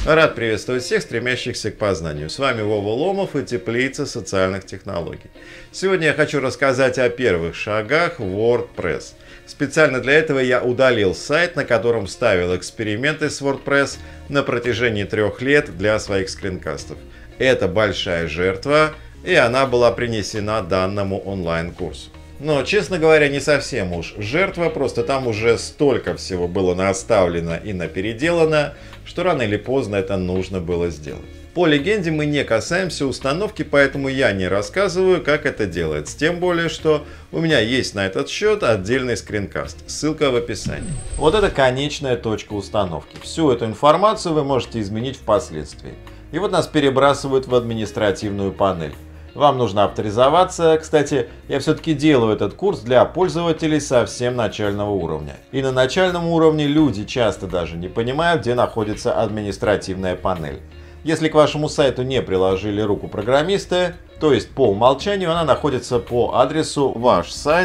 Рад приветствовать всех, стремящихся к познанию. С вами Вова Ломов и Теплица социальных технологий. Сегодня я хочу рассказать о первых шагах WordPress. Специально для этого я удалил сайт, на котором ставил эксперименты с WordPress на протяжении 3 лет для своих скринкастов. Это большая жертва, и она была принесена данному онлайн-курсу. Но, честно говоря, не совсем уж жертва, просто там уже столько всего было наставлено и напеределано, что рано или поздно это нужно было сделать. По легенде мы не касаемся установки, поэтому я не рассказываю, как это делается. Тем более, что у меня есть на этот счет отдельный скринкаст. Ссылка в описании. Вот это конечная точка установки. Всю эту информацию вы можете изменить впоследствии. И вот нас перебрасывают в административную панель. Вам нужно авторизоваться. Кстати, я все-таки делаю этот курс для пользователей совсем начального уровня. И на начальном уровне люди часто даже не понимают, где находится административная панель. Если к вашему сайту не приложили руку программисты, то есть по умолчанию она находится по адресу ваш сайт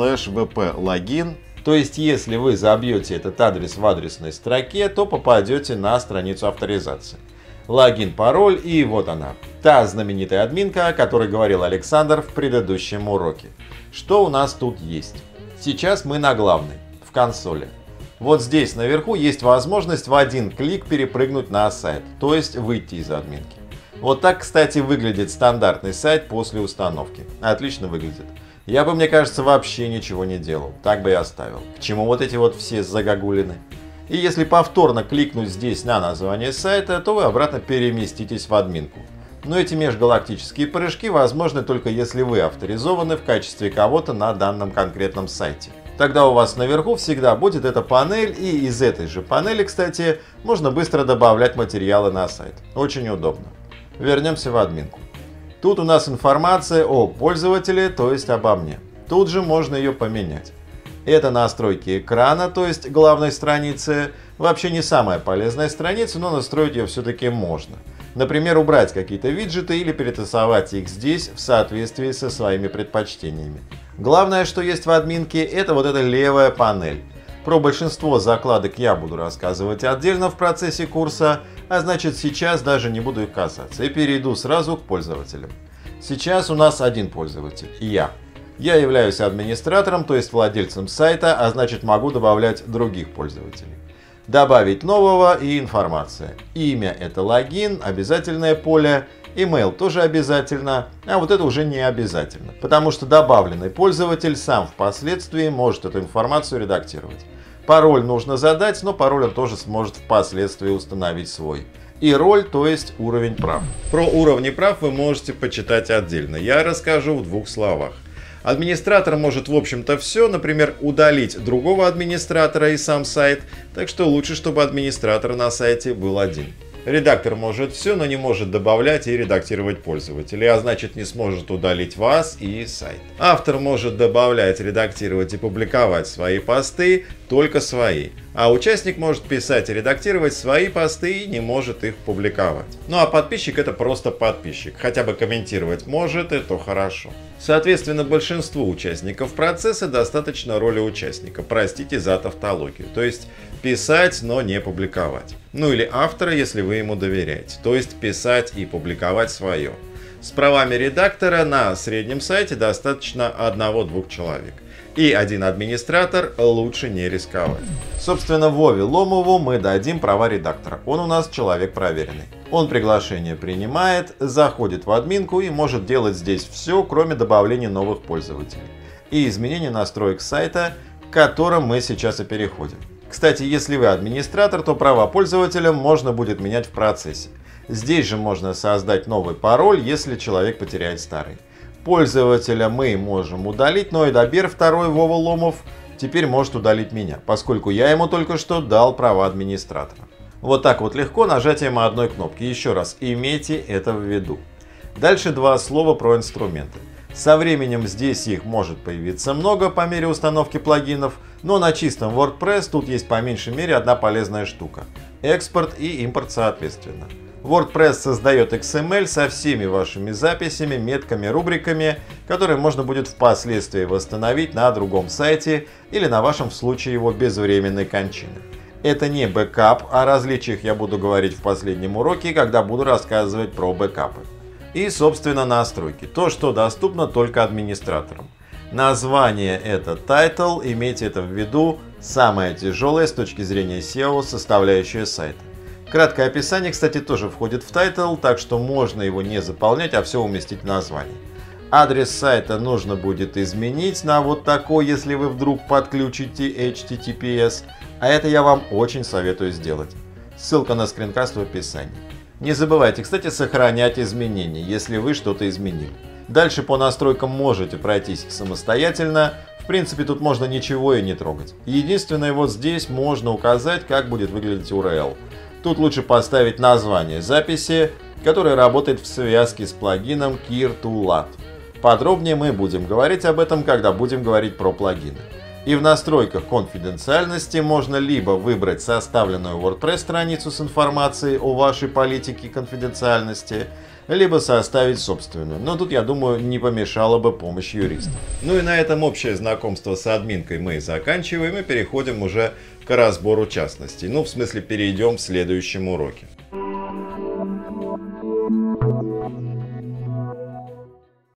/vplogin. То есть если вы забьете этот адрес в адресной строке, то попадете на страницу авторизации. Логин, пароль, и вот она. Та знаменитая админка, о которой говорил Александр в предыдущем уроке. Что у нас тут есть? Сейчас мы на главной, в консоли. Вот здесь наверху есть возможность в один клик перепрыгнуть на сайт, то есть выйти из админки. Вот так, кстати, выглядит стандартный сайт после установки. Отлично выглядит. Я бы, мне кажется, вообще ничего не делал. Так бы и оставил. К чему вот эти вот все загогулины? И если повторно кликнуть здесь на название сайта, то вы обратно переместитесь в админку. Но эти межгалактические прыжки возможны только если вы авторизованы в качестве кого-то на данном конкретном сайте. Тогда у вас наверху всегда будет эта панель, и из этой же панели, кстати, можно быстро добавлять материалы на сайт. Очень удобно. Вернемся в админку. Тут у нас информация о пользователе, то есть обо мне. Тут же можно ее поменять. Это настройки экрана, то есть главной страницы. Вообще не самая полезная страница, но настроить ее все-таки можно. Например, убрать какие-то виджеты или перетасовать их здесь в соответствии со своими предпочтениями. Главное, что есть в админке, это вот эта левая панель. Про большинство закладок я буду рассказывать отдельно в процессе курса, а значит сейчас даже не буду их касаться и перейду сразу к пользователям. Сейчас у нас один пользователь – я. Я являюсь администратором, то есть владельцем сайта, а значит могу добавлять других пользователей. Добавить нового и информация. Имя – это логин, обязательное поле. Email тоже обязательно, а вот это уже не обязательно, потому что добавленный пользователь сам впоследствии может эту информацию редактировать. Пароль нужно задать, но пароль он тоже сможет впоследствии установить свой. И роль, то есть уровень прав. Про уровни прав вы можете почитать отдельно, я расскажу в 2 словах. Администратор может, в общем-то, все, например, удалить другого администратора и сам сайт, так что лучше, чтобы администратор на сайте был один. Редактор может все, но не может добавлять и редактировать пользователей, а значит не сможет удалить вас и сайт. Автор может добавлять, редактировать и публиковать свои посты, только свои. А участник может писать и редактировать свои посты и не может их публиковать. Ну а подписчик — это просто подписчик. Хотя бы комментировать может, и то хорошо. Соответственно, большинству участников процесса достаточно роли участника. Простите за тавтологию. То есть писать, но не публиковать. Ну или автора, если вы ему доверяете. То есть писать и публиковать свое. С правами редактора на среднем сайте достаточно 1-2 человек. И один администратор, лучше не рисковать. Собственно, Вове Ломову мы дадим права редактора. Он у нас человек проверенный. Он приглашение принимает, заходит в админку и может делать здесь все, кроме добавления новых пользователей. И изменения настроек сайта, к которым мы сейчас и переходим. Кстати, если вы администратор, то права пользователя можно будет менять в процессе. Здесь же можно создать новый пароль, если человек потеряет старый. Пользователя мы можем удалить, но Эдобер второй Вова Ломов теперь может удалить меня, поскольку я ему только что дал права администратора. Вот так вот легко нажатием одной кнопки. Еще раз, имейте это в виду. Дальше 2 слова про инструменты. Со временем здесь их может появиться много по мере установки плагинов, но на чистом WordPress тут есть по меньшей мере одна полезная штука – экспорт и импорт соответственно. WordPress создает XML со всеми вашими записями, метками, рубриками, которые можно будет впоследствии восстановить на другом сайте или на вашем в случае его безвременной кончины. Это не бэкап, о различиях я буду говорить в последнем уроке, когда буду рассказывать про бэкапы. И, собственно, настройки. То, что доступно только администраторам. Название это title, имейте это в виду, самая тяжелая с точки зрения SEO составляющая сайта. Краткое описание, кстати, тоже входит в title, так что можно его не заполнять, а все уместить в название. Адрес сайта нужно будет изменить на вот такой, если вы вдруг подключите HTTPS, а это я вам очень советую сделать. Ссылка на скринкаст в описании. Не забывайте, кстати, сохранять изменения, если вы что-то изменили. Дальше по настройкам можете пройтись самостоятельно. В принципе, тут можно ничего и не трогать. Единственное, вот здесь можно указать, как будет выглядеть URL. Тут лучше поставить название записи, которое работает в связке с плагином Keer2Lat. Подробнее мы будем говорить об этом, когда будем говорить про плагины. И в настройках конфиденциальности можно либо выбрать составленную WordPress страницу с информацией о вашей политике конфиденциальности, либо составить собственную. Но тут, я думаю, не помешала бы помощь юриста. Ну и на этом общее знакомство с админкой мы заканчиваем и переходим уже к разбору частностей. Ну, в смысле, перейдем в следующем уроке.